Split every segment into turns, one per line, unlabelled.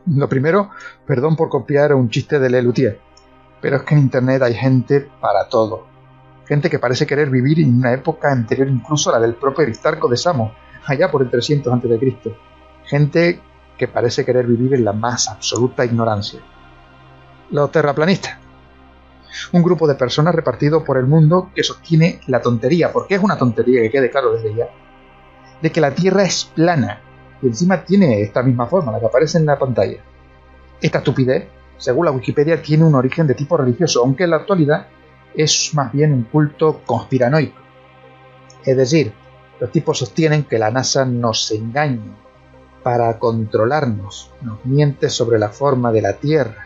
Lo primero, perdón por copiar un chiste de Lelutier, pero es que en Internet hay gente para todo. Gente que parece querer vivir en una época anterior incluso a la del propio Aristarco de Samos, allá por el 300 a.C. Gente que parece querer vivir en la más absoluta ignorancia. Los terraplanistas. Un grupo de personas repartido por el mundo que sostiene la tontería, porque es una tontería, que quede claro desde ya, de que la Tierra es plana y encima tiene esta misma forma, la que aparece en la pantalla. Esta estupidez, según la Wikipedia, tiene un origen de tipo religioso, aunque en la actualidad es más bien un culto conspiranoico. Es decir, los tipos sostienen que la NASA nos engaña para controlarnos, nos miente sobre la forma de la Tierra.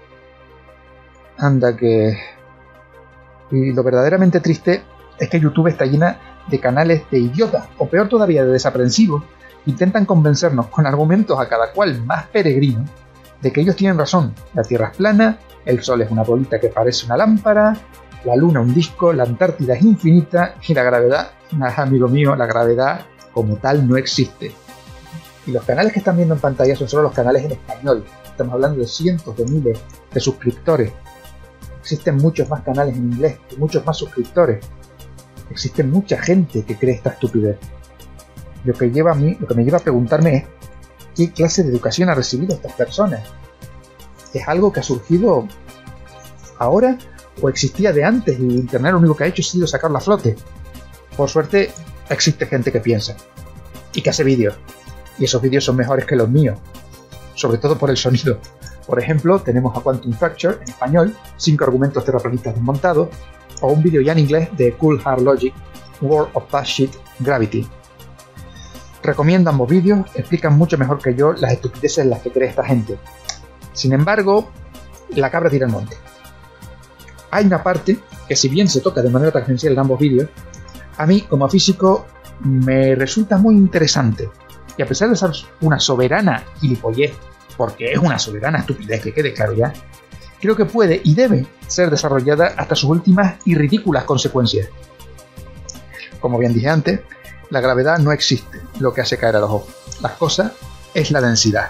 Anda que... Y lo verdaderamente triste es que YouTube está llena de canales de idiotas, o peor todavía, de desaprensivos, que intentan convencernos con argumentos a cada cual más peregrinos de que ellos tienen razón. La Tierra es plana, el Sol es una bolita que parece una lámpara, la Luna un disco, la Antártida es infinita y la gravedad, amigo mío, la gravedad como tal no existe. Y los canales que están viendo en pantalla son solo los canales en español. Estamos hablando de cientos de miles de suscriptores. Existen muchos más canales en inglés y muchos más suscriptores. Existe mucha gente que cree esta estupidez. Lo que me lleva a preguntarme es ¿qué clase de educación ha recibido estas personas? ¿Es algo que ha surgido ahora o existía de antes y Internet lo único que ha hecho ha sido sacarlo a flote? Por suerte existe gente que piensa y que hace vídeos, y esos vídeos son mejores que los míos, sobre todo por el sonido. Por ejemplo, tenemos a Quantum Fracture en español, 5 argumentos terraplanistas desmontados, o un vídeo ya en inglés de Cool Hard Logic, World of Bullshit Gravity. Recomiendo ambos vídeos, explican mucho mejor que yo las estupideces en las que cree esta gente. Sin embargo, la cabra tira al monte. Hay una parte que, si bien se toca de manera tangencial en ambos vídeos, a mí como físico me resulta muy interesante. Y a pesar de ser una soberana gilipollez, porque es una soberana estupidez, que quede claro ya, creo que puede y debe ser desarrollada hasta sus últimas y ridículas consecuencias. Como bien dije antes, la gravedad no existe, lo que hace caer a los ojos. Las cosas es la densidad.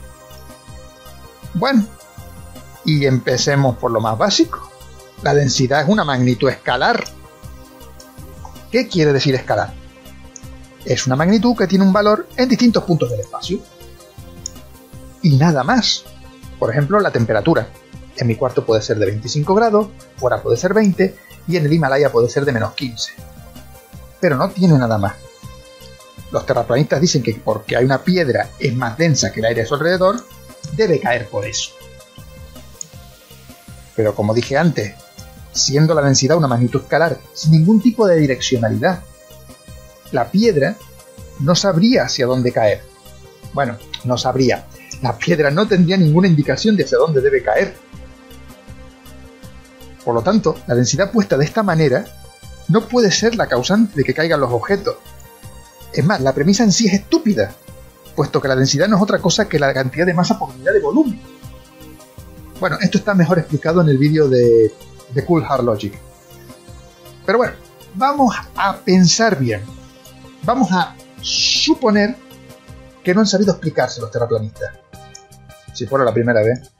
Bueno, y empecemos por lo más básico. La densidad es una magnitud escalar. ¿Qué quiere decir escalar? Es una magnitud que tiene un valor en distintos puntos del espacio. Y nada más. Por ejemplo, la temperatura. En mi cuarto puede ser de 25 grados, fuera puede ser 20 y en el Himalaya puede ser de menos 15. Pero no tiene nada más. Los terraplanistas dicen que porque hay una piedra es más densa que el aire a su alrededor, debe caer por eso. Pero como dije antes, siendo la densidad una magnitud escalar sin ningún tipo de direccionalidad, la piedra no sabría hacia dónde caer. Bueno, no sabría. La piedra no tendría ninguna indicación de hacia dónde debe caer. Por lo tanto, la densidad puesta de esta manera no puede ser la causante de que caigan los objetos. Es más, la premisa en sí es estúpida, puesto que la densidad no es otra cosa que la cantidad de masa por unidad de volumen. Bueno, esto está mejor explicado en el vídeo de Cool Hard Logic. Pero bueno, vamos a pensar bien. Vamos a suponer que no han sabido explicarse los terraplanistas. Si fuera la primera vez.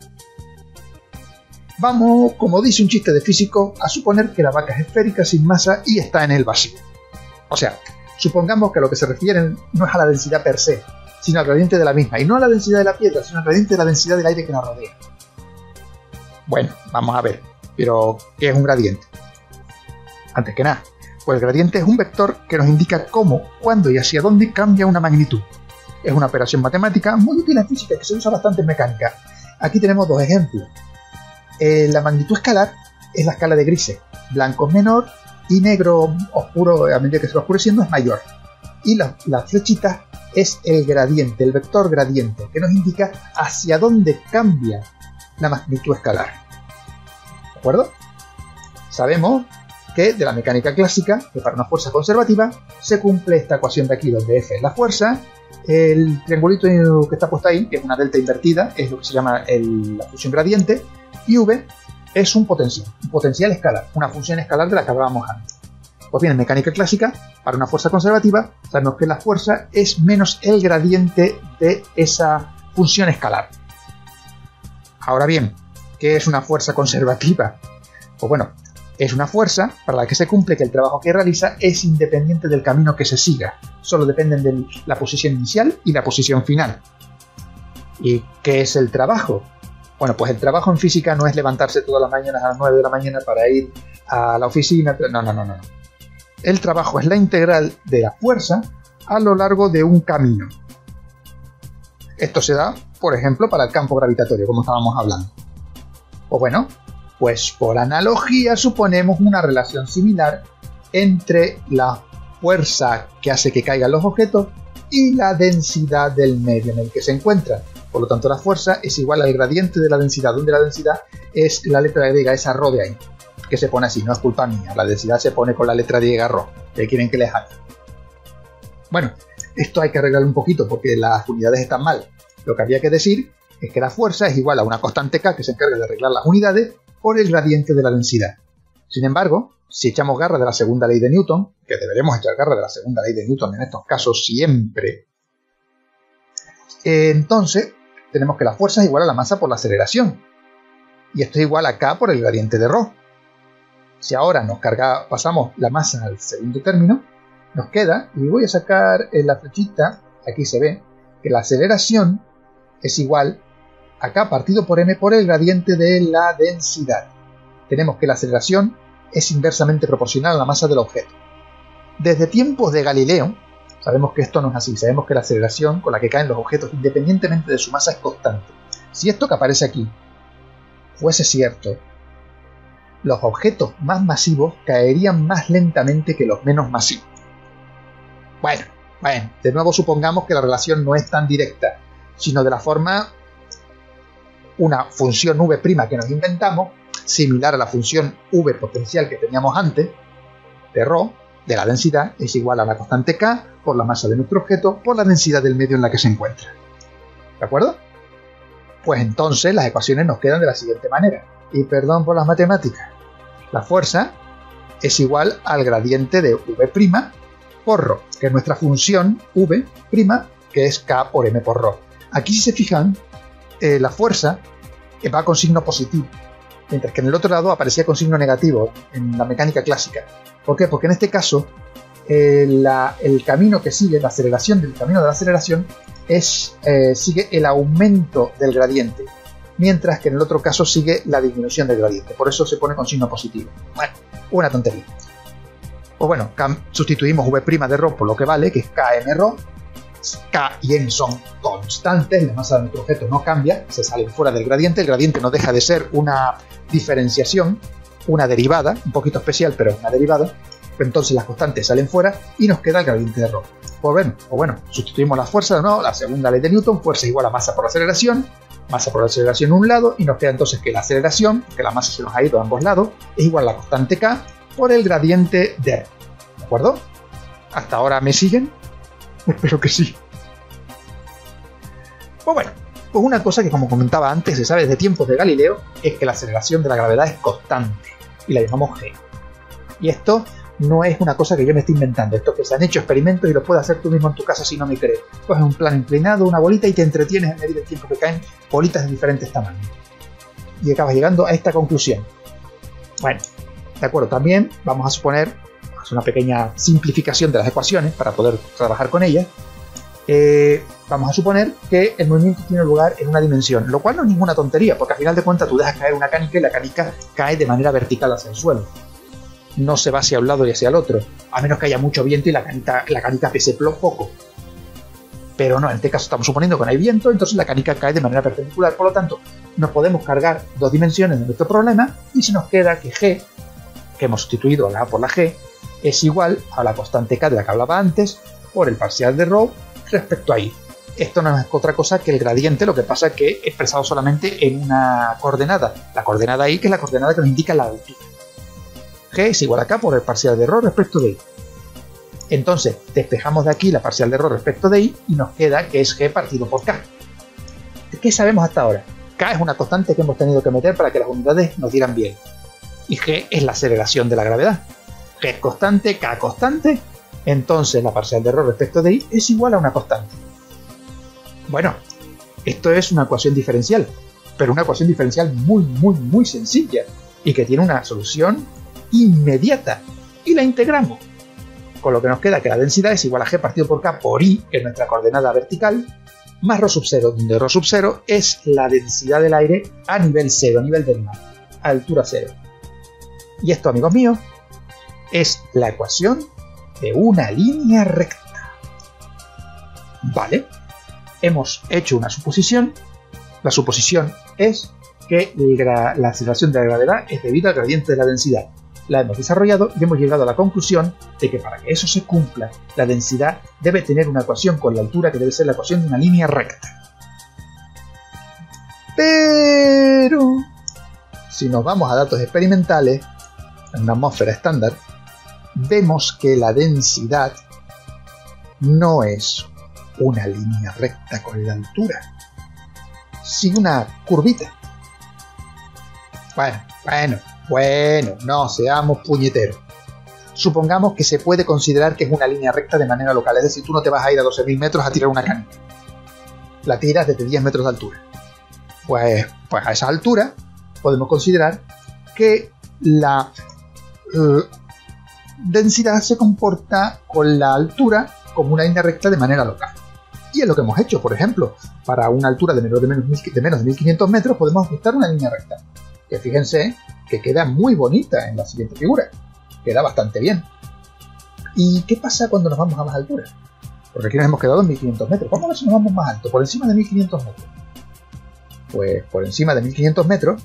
Vamos, como dice un chiste de físico, a suponer que la vaca es esférica, sin masa y está en el vacío. O sea, supongamos que a lo que se refieren no es a la densidad per se, sino al gradiente de la misma. Y no a la densidad de la piedra, sino al gradiente de la densidad del aire que la rodea. Bueno, vamos a ver. Pero, ¿qué es un gradiente? Antes que nada, pues el gradiente es un vector que nos indica cómo, cuándo y hacia dónde cambia una magnitud. Es una operación matemática muy útil en física que se usa bastante en mecánica. Aquí tenemos dos ejemplos. La magnitud escalar es la escala de grises. Blanco es menor y negro oscuro, a medida que se va oscureciendo, es mayor. Y la flechita es el gradiente, el vector gradiente, que nos indica hacia dónde cambia la magnitud escalar. ¿De acuerdo? Sabemos que de la mecánica clásica, que para una fuerza conservativa, se cumple esta ecuación de aquí, donde F es la fuerza, el triangulito que está puesto ahí, que es una delta invertida, es lo que se llama la función gradiente, y V es un potencial escalar, una función escalar de la que hablábamos antes. Pues bien, en mecánica clásica, para una fuerza conservativa, sabemos que la fuerza es menos el gradiente de esa función escalar. Ahora bien, ¿qué es una fuerza conservativa? Pues bueno, es una fuerza para la que se cumple que el trabajo que realiza es independiente del camino que se siga. Solo dependen de la posición inicial y la posición final. ¿Y qué es el trabajo? Bueno, pues el trabajo en física no es levantarse todas las mañanas a las 9 de la mañana para ir a la oficina. No. El trabajo es la integral de la fuerza a lo largo de un camino. Esto se da, por ejemplo, para el campo gravitatorio, como estábamos hablando. Pues bueno, pues por analogía suponemos una relación similar entre la fuerza que hace que caigan los objetos y la densidad del medio en el que se encuentran. Por lo tanto, la fuerza es igual al gradiente de la densidad, donde la densidad es la letra griega, esa rho de ahí, que se pone así, no es culpa mía. La densidad se pone con la letra griega rho, que quieren que les haga. Bueno, esto hay que arreglarlo un poquito porque las unidades están mal. Lo que había que decir es que la fuerza es igual a una constante K que se encarga de arreglar las unidades por el gradiente de la densidad. Sin embargo, si echamos garra de la segunda ley de Newton, que deberemos echar garra de la segunda ley de Newton en estos casos siempre, entonces tenemos que la fuerza es igual a la masa por la aceleración. Y esto es igual a K por el gradiente de ρ. Si ahora pasamos la masa al segundo término, nos queda, y voy a sacar en la flechita, aquí se ve, que la aceleración es igual a K partido por M por el gradiente de la densidad. Tenemos que la aceleración es inversamente proporcional a la masa del objeto. Desde tiempos de Galileo, sabemos que esto no es así. Sabemos que la aceleración con la que caen los objetos independientemente de su masa es constante. Si esto que aparece aquí fuese cierto, los objetos más masivos caerían más lentamente que los menos masivos. Bueno, de nuevo supongamos que la relación no es tan directa, sino de la forma una función v' que nos inventamos, similar a la función v potencial que teníamos antes, de ρ, de la densidad, es igual a la constante K por la masa de nuestro objeto por la densidad del medio en la que se encuentra. ¿De acuerdo? Pues entonces las ecuaciones nos quedan de la siguiente manera. Y perdón por las matemáticas. La fuerza es igual al gradiente de v' por ρ, que es nuestra función v', que es K por M por ρ. Aquí, si se fijan, la fuerza va con signo positivo, mientras que en el otro lado aparecía con signo negativo en la mecánica clásica. ¿Por qué? Porque en este caso el camino que sigue, la aceleración del camino de la aceleración, sigue el aumento del gradiente, mientras que en el otro caso sigue la disminución del gradiente. Por eso se pone con signo positivo. Bueno, una tontería. Pues bueno, sustituimos v' de ρ por lo que vale, que es km ρ. K y M son constantes, la masa de nuestro objeto no cambia, se salen fuera del gradiente. El gradiente no deja de ser una diferenciación, una derivada, un poquito especial, pero una derivada. Entonces las constantes salen fuera y nos queda el gradiente de ρ. Pues bueno, sustituimos la fuerza de nuevo, la segunda ley de Newton, fuerza igual a masa por aceleración en un lado, y nos queda entonces que la aceleración, que la masa se nos ha ido a ambos lados, es igual a la constante K por el gradiente de ρ. ¿De acuerdo? ¿Hasta ahora me siguen? Espero que sí. Pues bueno, pues una cosa que, como comentaba antes, se sabe desde tiempos de Galileo, es que la aceleración de la gravedad es constante y la llamamos g. Y esto no es una cosa que yo me estoy inventando, esto que se han hecho experimentos y lo puedes hacer tú mismo en tu casa si no me crees. Coges un plano inclinado, una bolita y te entretienes en medir el tiempo que caen bolitas de diferentes tamaños. Y acabas llegando a esta conclusión. Bueno, de acuerdo, también vamos a suponer, es una pequeña simplificación de las ecuaciones para poder trabajar con ellas. Vamos a suponer que el movimiento tiene lugar en una dimensión, lo cual no es ninguna tontería, porque al final de cuentas tú dejas caer una canica y la canica cae de manera vertical hacia el suelo. No se va hacia un lado y hacia el otro, a menos que haya mucho viento y la canica pese poco. Pero no, en este caso estamos suponiendo que no hay viento, entonces la canica cae de manera perpendicular. Por lo tanto, nos podemos cargar dos dimensiones de nuestro problema y se nos queda que g, que hemos sustituido la A por la g, es igual a la constante K de la que hablaba antes por el parcial de ρ respecto a I. Esto no es otra cosa que el gradiente, lo que pasa es que expresado solamente en una coordenada. La coordenada I, que es la coordenada que nos indica la altitud. G es igual a K por el parcial de ρ respecto de I. Entonces, despejamos de aquí la parcial de ρ respecto de I y nos queda que es G partido por K. ¿Qué sabemos hasta ahora? K es una constante que hemos tenido que meter para que las unidades nos dieran bien. Y G es la aceleración de la gravedad. G es constante, K constante, entonces la parcial de ρ respecto de I es igual a una constante. Bueno, esto es una ecuación diferencial. pero una ecuación diferencial muy sencilla y que tiene una solución inmediata. Y la integramos, con lo que nos queda que la densidad es igual a G partido por K por I, que es nuestra coordenada vertical, más ρ sub 0, donde ρ sub 0 es la densidad del aire a nivel cero, a nivel del mar, a altura cero. Y esto, amigos míos, es la ecuación de una línea recta. Vale, hemos hecho una suposición. La suposición es que la aceleración de la gravedad es debida al gradiente de la densidad. La hemos desarrollado y hemos llegado a la conclusión de que para que eso se cumpla, la densidad debe tener una ecuación con la altura que debe ser la ecuación de una línea recta. Pero si nos vamos a datos experimentales, en una atmósfera estándar, vemos que la densidad no es una línea recta con la altura, sino una curvita. Bueno, no seamos puñeteros. Supongamos que se puede considerar que es una línea recta de manera local, es decir, tú no te vas a ir a 12.000 metros a tirar una caña. La tiras desde 10 metros de altura. Pues a esa altura podemos considerar que la densidad se comporta con la altura como una línea recta de manera local. Y es lo que hemos hecho, por ejemplo, para una altura de menos de 1.500 metros podemos ajustar una línea recta. Que fíjense que queda muy bonita en la siguiente figura. Queda bastante bien. ¿Y qué pasa cuando nos vamos a más altura? Porque aquí nos hemos quedado en 1.500 metros. Vamos a ver si nos vamos más alto, por encima de 1.500 metros. Pues por encima de 1.500 metros,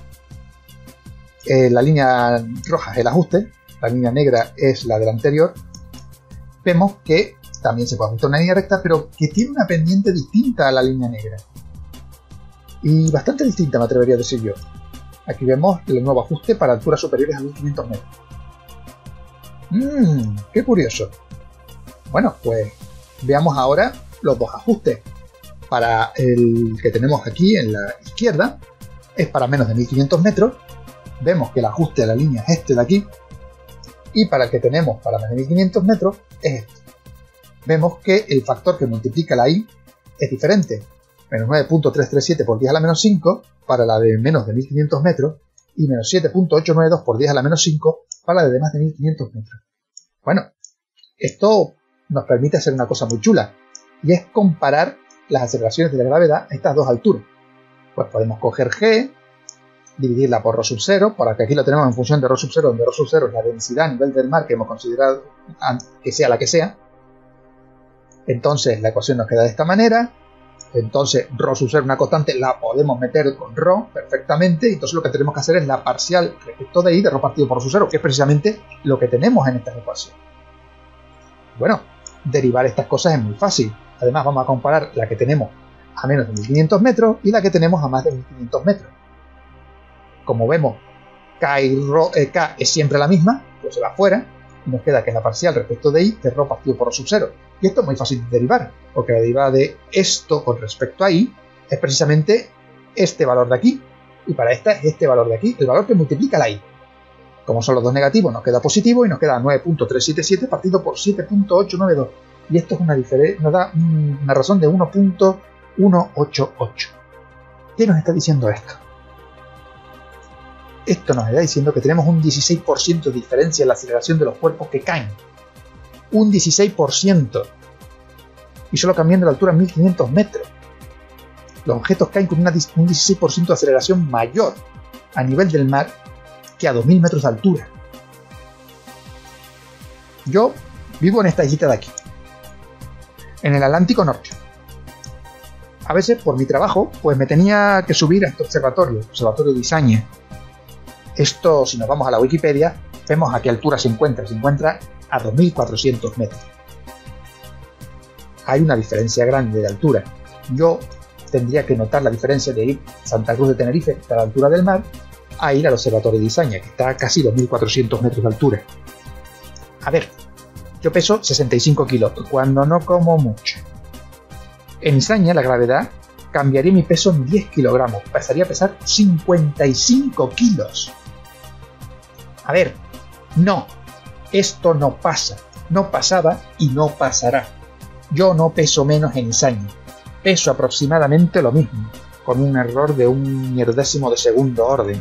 la línea roja es el ajuste, la línea negra es la del anterior. Vemos que también se puede ajustar una línea recta, pero que tiene una pendiente distinta a la línea negra. Y bastante distinta, me atrevería a decir yo. Aquí vemos el nuevo ajuste para alturas superiores a 1.500 metros. ¡Qué curioso! Bueno, pues veamos ahora los dos ajustes. Para el que tenemos aquí en la izquierda, es para menos de 1.500 metros. Vemos que el ajuste de la línea es este de aquí. Y para el que tenemos para menos de 1.500 metros, es este. Vemos que el factor que multiplica la I es diferente. Menos 9.337 por 10 a la menos 5 para la de menos de 1.500 metros y menos 7.892 por 10 a la menos 5 para la de más de 1.500 metros. Bueno, esto nos permite hacer una cosa muy chula, y es comparar las aceleraciones de la gravedad a estas dos alturas. Pues podemos coger G, dividirla por ρ sub 0, para que aquí lo tenemos en función de ρ sub 0, donde ρ sub 0 es la densidad a nivel del mar que hemos considerado que sea la que sea. Entonces la ecuación nos queda de esta manera. Entonces ρ sub 0, una constante, la podemos meter con ρ perfectamente. Entonces lo que tenemos que hacer es la parcial respecto de I de ρ partido por ρ sub 0, que es precisamente lo que tenemos en esta ecuación. Bueno, derivar estas cosas es muy fácil. Además vamos a comparar la que tenemos a menos de 1.500 metros y la que tenemos a más de 1.500 metros. Como vemos, K es siempre la misma, pues se va fuera y nos queda que es la parcial respecto de I de ρ partido por ρ sub 0. Y esto es muy fácil de derivar, porque la derivada de esto con respecto a I es precisamente este valor de aquí, y para esta es este valor de aquí, el valor que multiplica la I. Como son los dos negativos, nos queda positivo y nos queda 9.377 partido por 7.892. Y esto es nos da una razón de 1.188. ¿Qué nos está diciendo esto? Esto nos está diciendo que tenemos un 16% de diferencia en la aceleración de los cuerpos que caen. Un 16%. Y solo cambiando la altura a 1.500 metros. Los objetos caen con un 16% de aceleración mayor a nivel del mar que a 2.000 metros de altura. Yo vivo en esta islita de aquí, en el Atlántico Norte. A veces, por mi trabajo, pues me tenía que subir a este observatorio de Izaña. Esto, si nos vamos a la Wikipedia, vemos a qué altura se encuentra. Se encuentra a 2.400 metros. Hay una diferencia grande de altura. Yo tendría que notar la diferencia de ir a Santa Cruz de Tenerife, que está a la altura del mar, a ir al observatorio de Izaña, que está a casi 2.400 metros de altura. A ver, yo peso 65 kilos, cuando no como mucho. En Izaña la gravedad cambiaría mi peso en 10 kilogramos, pasaría a pesar 55 kilos. A ver, no, esto no pasa, no pasaba y no pasará. Yo no peso menos en Izaña, peso aproximadamente lo mismo. con un error de 1/1000 de segundo orden.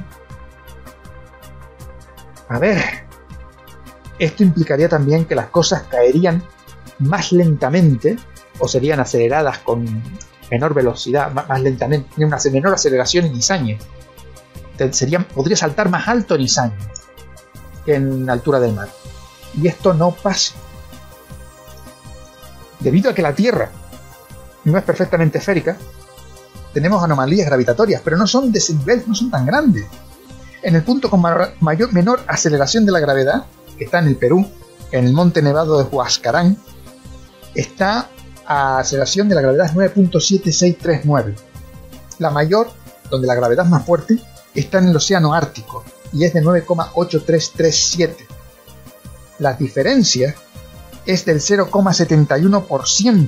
A ver, esto implicaría también que las cosas caerían más lentamente o serían aceleradas con menor velocidad, más lentamente, tiene una menor aceleración en Izañe. Podría saltar más alto en Izañe que en la altura del mar. Y esto no pasa. Debido a que la Tierra no es perfectamente esférica, tenemos anomalías gravitatorias, pero no son de ese nivel, no son tan grandes. En el punto con menor aceleración de la gravedad, que está en el Perú, en el monte nevado de Huascarán, está a aceleración de la gravedad 9.7639. La mayor, donde la gravedad es más fuerte, está en el océano Ártico y es de 9,8337. La diferencia es del 0,71%.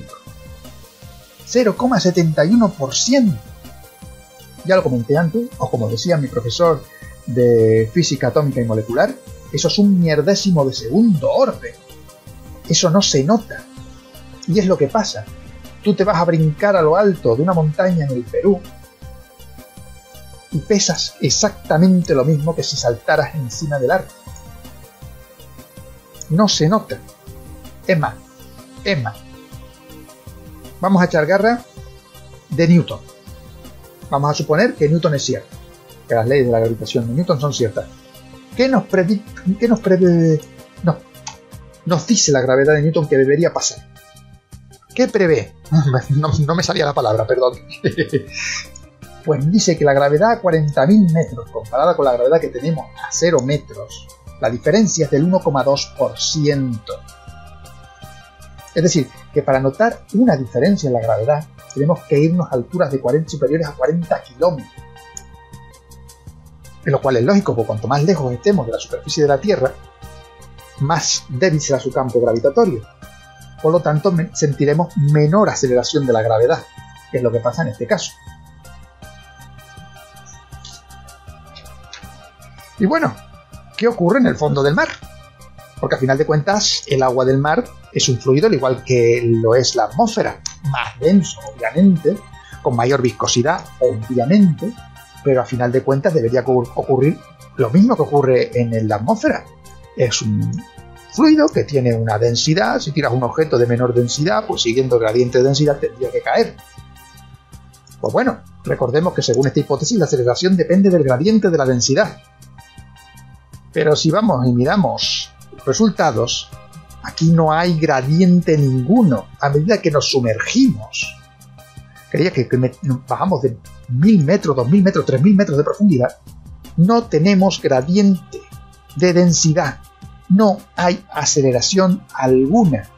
0,71%. Ya lo comenté antes, o como decía mi profesor de física atómica y molecular, eso es 1/1000 de segundo orden. Eso no se nota. Y es lo que pasa. Tú te vas a brincar a lo alto de una montaña en el Perú y pesas exactamente lo mismo que si saltaras encima del Ártico. No se nota. Es más. Vamos a echar garra de Newton. Vamos a suponer que Newton es cierto, que las leyes de la gravitación de Newton son ciertas. ¿Qué nos dice la gravedad de Newton que debería pasar? ¿Qué prevé? No me salía la palabra, perdón. Pues dice que la gravedad a 40.000 metros, comparada con la gravedad que tenemos a 0 metros, la diferencia es del 1,2%. Es decir, que para notar una diferencia en la gravedad, tenemos que irnos a alturas de superiores a 40 kilómetros. Lo cual es lógico, porque cuanto más lejos estemos de la superficie de la Tierra, más débil será su campo gravitatorio. Por lo tanto, sentiremos menor aceleración de la gravedad, que es lo que pasa en este caso. Y bueno, ¿qué ocurre en el fondo del mar? Porque a final de cuentas, el agua del mar es un fluido, al igual que lo es la atmósfera, más denso, obviamente, con mayor viscosidad, obviamente, pero a final de cuentas debería ocurrir lo mismo que ocurre en la atmósfera. Es un fluido que tiene una densidad. Si tiras un objeto de menor densidad, pues siguiendo el gradiente de densidad tendría que caer. Pues bueno, recordemos que según esta hipótesis la aceleración depende del gradiente de la densidad. Pero si vamos y miramos resultados, aquí no hay gradiente ninguno. A medida que nos sumergimos, creía que bajamos de 1000 metros, 2000 metros, 3000 metros de profundidad, no tenemos gradiente de densidad. No hay aceleración alguna.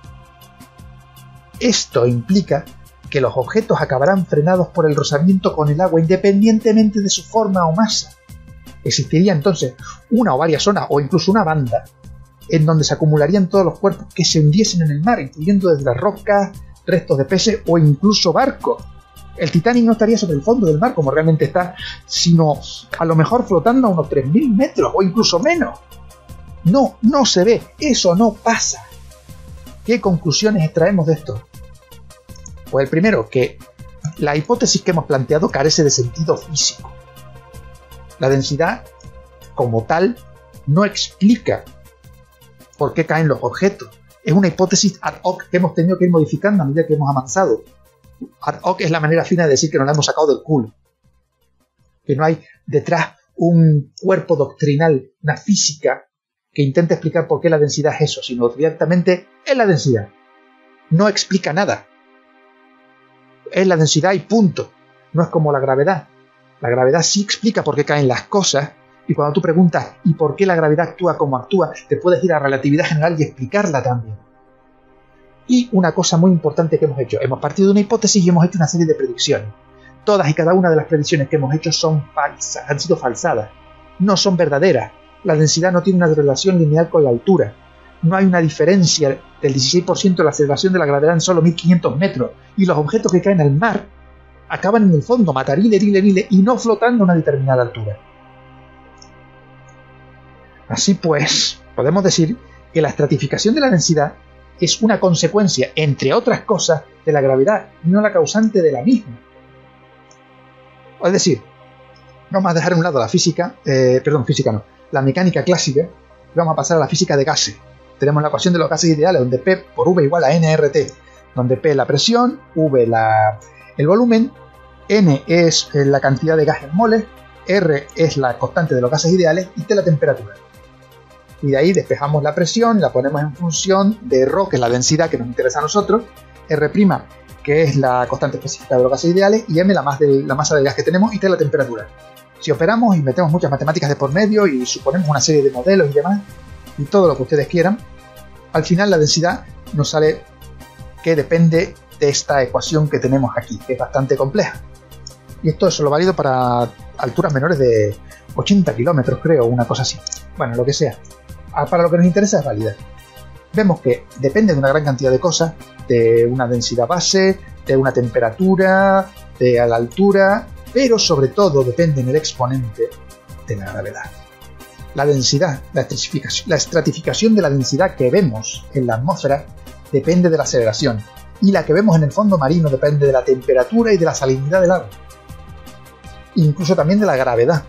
Esto implica que los objetos acabarán frenados por el rozamiento con el agua independientemente de su forma o masa. Existiría entonces una o varias zonas o incluso una banda en donde se acumularían todos los cuerpos que se hundiesen en el mar, incluyendo desde las rocas, restos de peces o incluso barcos. El Titanic no estaría sobre el fondo del mar como realmente está, sino a lo mejor flotando a unos 3000 metros o incluso menos. No se ve, eso no pasa. ¿Qué conclusiones extraemos de esto? Pues el primero, que la hipótesis que hemos planteado carece de sentido físico. La densidad, como tal, no explica por qué caen los objetos. Es una hipótesis ad hoc que hemos tenido que ir modificando a medida que hemos avanzado. Ad hoc es la manera fina de decir que nos la hemos sacado del culo. Que no hay detrás un cuerpo doctrinal, una física que intente explicar por qué la densidad es eso, sino directamente es la densidad. No explica nada. Es la densidad y punto. No es como la gravedad. La gravedad sí explica por qué caen las cosas, y cuando tú preguntas ¿y por qué la gravedad actúa como actúa?, te puedes ir a relatividad general y explicarla también. Y una cosa muy importante que hemos hecho, hemos partido de una hipótesis y hemos hecho una serie de predicciones. Todas y cada una de las predicciones que hemos hecho son falsas, han sido falsadas, no son verdaderas. La densidad no tiene una relación lineal con la altura. No hay una diferencia del 16% de la aceleración de la gravedad en solo 1500 metros, y los objetos que caen al mar acaban en el fondo, matarile, y no flotando a una determinada altura. Así pues, podemos decir que la estratificación de la densidad es una consecuencia, entre otras cosas, de la gravedad, y no la causante de la misma. Es decir, vamos a dejar a un lado la física, la mecánica clásica, y vamos a pasar a la física de gases. Tenemos la ecuación de los gases ideales, donde P por V igual a nRT, donde P es la presión, V el volumen, N es la cantidad de gas en moles, R es la constante de los gases ideales y T la temperatura. Y de ahí despejamos la presión, la ponemos en función de ρ, que es la densidad que nos interesa a nosotros, R', que es la constante específica de los gases ideales, y M la masa del gas que tenemos, y T la temperatura. Si operamos y metemos muchas matemáticas de por medio y suponemos una serie de modelos y demás, y todo lo que ustedes quieran, al final la densidad nos sale que depende de esta ecuación que tenemos aquí, que es bastante compleja. Y esto es solo válido para alturas menores de 80 kilómetros, creo, una cosa así. Bueno, lo que sea. Para lo que nos interesa es válida. Vemos que depende de una gran cantidad de cosas, de una densidad base, de una temperatura, de la altura, pero sobre todo depende en el exponente de la gravedad. La densidad, la estratificación de la densidad que vemos en la atmósfera depende de la aceleración, y la que vemos en el fondo marino depende de la temperatura y de la salinidad del agua. Incluso también de la gravedad.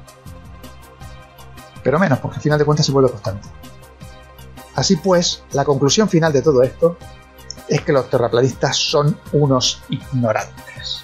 Pero menos, porque al final de cuentas se vuelve constante. Así pues, la conclusión final de todo esto es que los terraplanistas son unos ignorantes.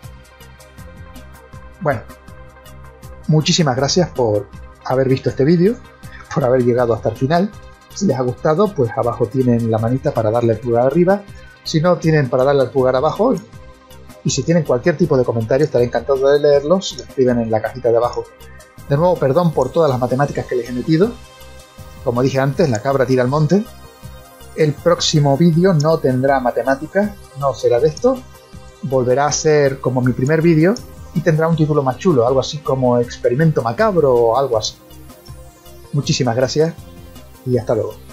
Bueno, muchísimas gracias por haber visto este vídeo, por haber llegado hasta el final. Si les ha gustado, pues abajo tienen la manita para darle el pulgar arriba. Si no, tienen para darle el pulgar abajo. Y si tienen cualquier tipo de comentario, estaré encantado de leerlos. Lo escriben en la cajita de abajo. De nuevo, perdón por todas las matemáticas que les he metido. Como dije antes, la cabra tira al monte. El próximo vídeo no tendrá matemáticas, no será de esto. Volverá a ser como mi primer vídeo y tendrá un título más chulo, algo así como Experimento Macabro o algo así. Muchísimas gracias y hasta luego.